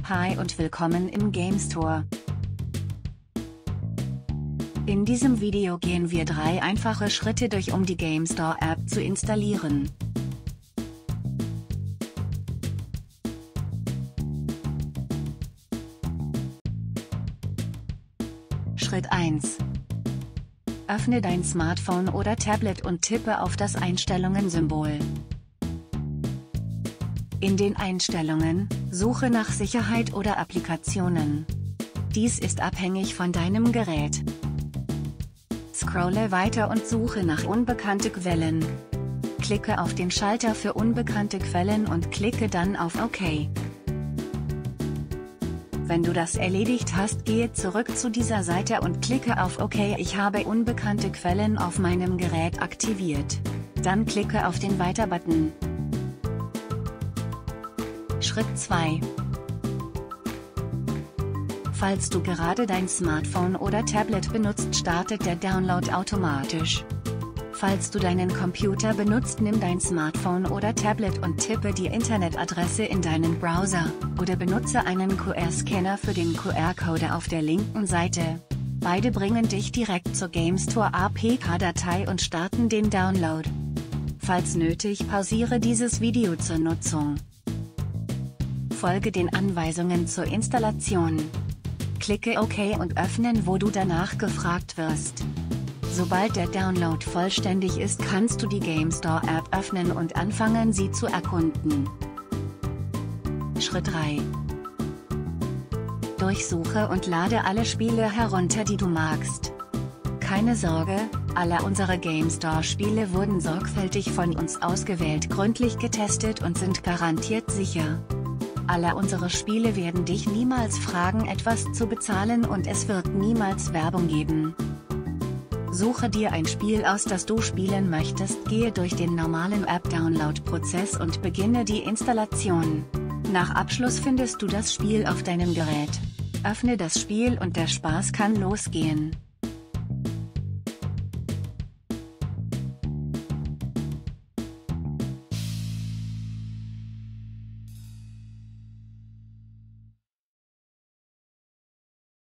Hi und willkommen im Game Store. In diesem Video gehen wir 3 einfache Schritte durch, um die Game Store App zu installieren. Schritt 1. Öffne dein Smartphone oder Tablet und tippe auf das Einstellungen-Symbol. In den Einstellungen, suche nach Sicherheit oder Applikationen. Dies ist abhängig von deinem Gerät. Scrolle weiter und suche nach unbekannte Quellen. Klicke auf den Schalter für unbekannte Quellen und klicke dann auf OK. Wenn du das erledigt hast, gehe zurück zu dieser Seite und klicke auf OK. Ich habe unbekannte Quellen auf meinem Gerät aktiviert. Dann klicke auf den Weiter-Button. Schritt 2. Falls du gerade dein Smartphone oder Tablet benutzt, startet der Download automatisch. Falls du deinen Computer benutzt, nimm dein Smartphone oder Tablet und tippe die Internetadresse in deinen Browser, oder benutze einen QR-Scanner für den QR-Code auf der linken Seite. Beide bringen dich direkt zur Game Store APK-Datei und starten den Download. Falls nötig, pausiere dieses Video zur Nutzung. Folge den Anweisungen zur Installation. Klicke OK und öffnen, wo du danach gefragt wirst. Sobald der Download vollständig ist, kannst du die Game Store App öffnen und anfangen, sie zu erkunden. Schritt 3. Durchsuche und lade alle Spiele herunter, die du magst. Keine Sorge, alle unsere Game Store Spiele wurden sorgfältig von uns ausgewählt, gründlich getestet und sind garantiert sicher. Alle unsere Spiele werden dich niemals fragen, etwas zu bezahlen, und es wird niemals Werbung geben. Suche dir ein Spiel aus, das du spielen möchtest, gehe durch den normalen App-Download-Prozess und beginne die Installation. Nach Abschluss findest du das Spiel auf deinem Gerät. Öffne das Spiel und der Spaß kann losgehen.